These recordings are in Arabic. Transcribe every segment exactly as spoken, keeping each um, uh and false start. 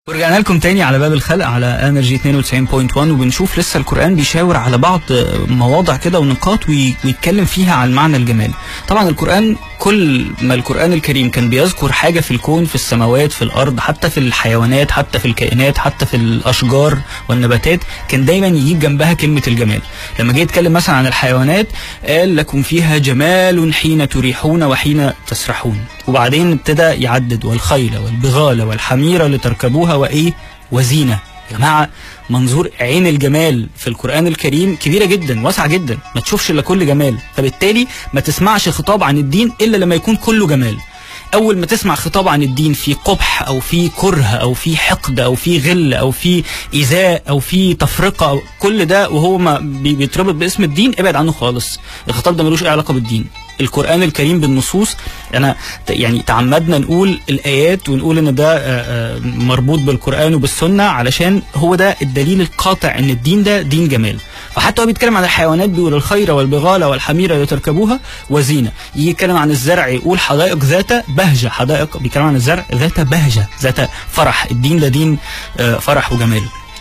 ورجعنا لكم تاني على باب الخلق على انرجي اتنين وتسعين فاصلة واحد، وبنشوف لسه القرآن بيشاور على بعض مواضع كده ونقاط ويتكلم فيها عن معنى الجمال. طبعا القرآن كل ما القرآن الكريم كان بيذكر حاجة في الكون، في السماوات، في الأرض، حتى في الحيوانات، حتى في الكائنات، حتى في الأشجار والنباتات، كان دايما يجيب جنبها كلمة الجمال. لما جه يتكلم مثلا عن الحيوانات قال لكم فيها جمال حين تريحون وحين تسرحون، وبعدين ابتدى يعدد والخيل والبغال والحمير لتركبوها وايه وزينة. يا جماعة منظور عين الجمال في القرآن الكريم كبيرة جدا واسعة جدا، ما تشوفش الا كل جمال، فبالتالي ما تسمعش خطاب عن الدين الا لما يكون كله جمال. اول ما تسمع خطاب عن الدين في قبح او في كره او في حقد او في غل او في ايذاء او في تفرقه أو كل ده وهو ما بيتربط باسم الدين، ابعد عنه خالص. الخطاب ده ملوش اي علاقه بالدين. القرآن الكريم بالنصوص، انا يعني تعمدنا نقول الايات ونقول ان ده مربوط بالقرآن وبالسنه علشان هو ده الدليل القاطع ان الدين ده دين جمال. فحتى هو بيتكلم عن الحيوانات بيقول الخير والبغال والحمير لتركبوها وزينه، يجي يتكلم عن الزرع يقول حدائق ذات بهجه، حدائق بيتكلم عن الزرع ذات بهجه ذات فرح. الدين ده دين فرح وجمال.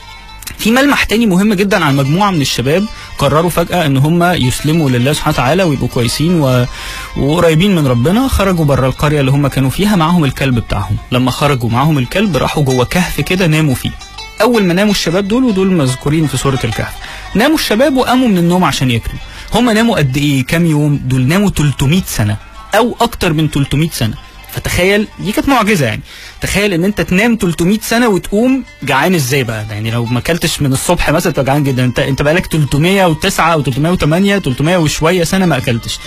في ملمح تاني مهم جدا عن مجموعه من الشباب قرروا فجأة ان هم يسلموا لله سبحانه وتعالى ويبقوا كويسين و... وقريبين من ربنا. خرجوا بره القريه اللي هم كانوا فيها، معاهم الكلب بتاعهم. لما خرجوا معاهم الكلب راحوا جوه كهف كده ناموا فيه. اول ما ناموا الشباب دول، ودول مذكورين في سوره الكهف، ناموا الشباب وقاموا من النوم عشان ياكلوا. هم ناموا قد ايه؟ كام يوم؟ دول ناموا تلتمية سنه او اكتر من تلتمية سنه. فتخيل، دي كانت معجزه يعني. تخيل ان انت تنام تلتمية سنه وتقوم جعان ازاي بقى؟ يعني لو ما اكلتش من الصبح مثلا تبقى جعان جدا. انت انت بقالك تلتمية وتسعة او تلتمية وتمانية تلتمية وشويه سنه ما اكلتش.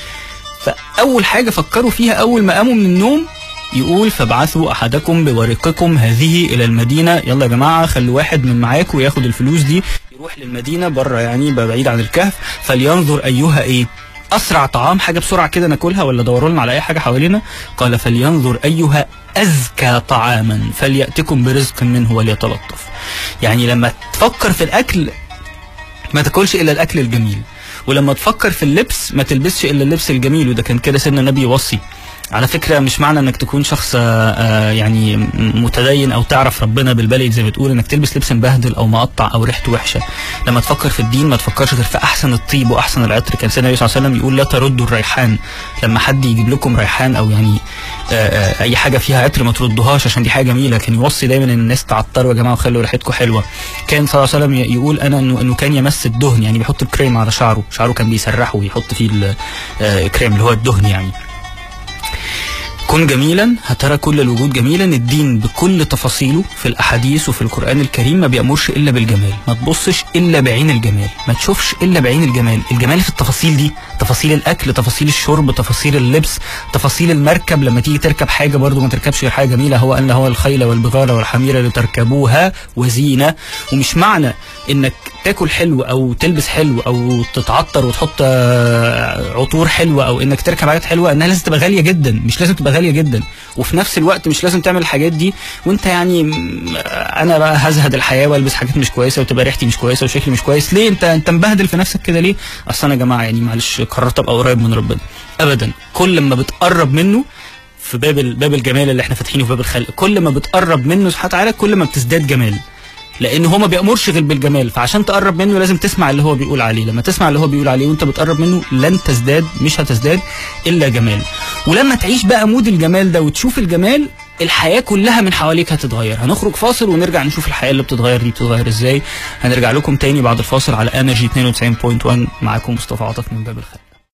فاول حاجه فكروا فيها اول ما قاموا من النوم يقول فابعثوا احدكم بورقكم هذه الى المدينه. يلا يا جماعه خلوا واحد من معاكم ياخد الفلوس دي يروح للمدينه بره، يعني بعيد عن الكهف، فلينظر ايها ايه اسرع طعام، حاجه بسرعه كده ناكلها ولا دوروا لنا على اي حاجه حوالينا. قال فلينظر ايها ازكى طعاما فلياتكم برزق منه وليتلطف. يعني لما تفكر في الاكل ما تاكلش الا الاكل الجميل، ولما تفكر في اللبس ما تلبسش الا اللبس الجميل. وده كان كده سيدنا النبي يوصي. على فكرة مش معنى انك تكون شخص يعني متدين او تعرف ربنا بالبلد زي ما بتقول انك تلبس لبس مبهدل او مقطع او ريحته وحشة. لما تفكر في الدين ما تفكرش غير في احسن الطيب واحسن العطر. كان سيدنا النبي صلى الله عليه وسلم يقول لا تردوا الريحان. لما حد يجيب لكم ريحان او يعني اي حاجة فيها عطر ما تردوهاش عشان دي حاجة جميلة. كان يوصي دايما ان الناس تعطروا يا جماعة وخلوا ريحتكم حلوة. كان صلى الله عليه وسلم يقول انا انه, إنه كان يمس الدهن، يعني بيحط الكريم على شعره، شعره كان بيسرحه ويحط فيه الكريم اللي هو الدهن. يعني كن جميلا هترى كل الوجود جميلا. الدين بكل تفاصيله في الاحاديث وفي القرآن الكريم ما بيأمرش الا بالجمال. ما تبصش الا بعين الجمال، ما تشوفش الا بعين الجمال. الجمال في التفاصيل دي، تفاصيل الاكل، تفاصيل الشرب، تفاصيل اللبس، تفاصيل المركب. لما تيجي تركب حاجه برضو ما تركبش غير حاجه جميله. هو ان هو الخيل والبغال والحمير لتركبوها وزينه. ومش معنى انك تاكل حلو او تلبس حلو او تتعطر وتحط عطور حلوه او انك تركب حاجات حلوه انها لازم تبقى غاليه جدا. مش لازم تبقى غاليه جدا، وفي نفس الوقت مش لازم تعمل الحاجات دي وانت يعني انا بقى هزهد الحياه والبس حاجات مش كويسه وتبقى ريحتي مش كويسه وشكلي مش كويس. ليه انت انت مبهدل في نفسك كده ليه؟ اصل انا يا جماعه يعني معلش قررت ابقى قريب من ربنا. ابدا، كل ما بتقرب منه في باب باب الجمال اللي احنا فاتحينه في باب الخلق، كل ما بتقرب منه سبحانه وتعالى كل ما بتزداد جمال. لان هو ما بيأمرش غير بالجمال، فعشان تقرب منه لازم تسمع اللي هو بيقول عليه. لما تسمع اللي هو بيقول عليه وانت بتقرب منه لن تزداد، مش هتزداد الا جمال. ولما تعيش بقى مود الجمال ده وتشوف الجمال، الحياه كلها من حواليك هتتغير. هنخرج فاصل ونرجع نشوف الحياه اللي بتتغير دي بتتغير ازاي. هنرجع لكم تاني بعد الفاصل على انرجي اتنين وتسعين فاصلة واحد. معاكم مصطفى عاطف من باب الخلق.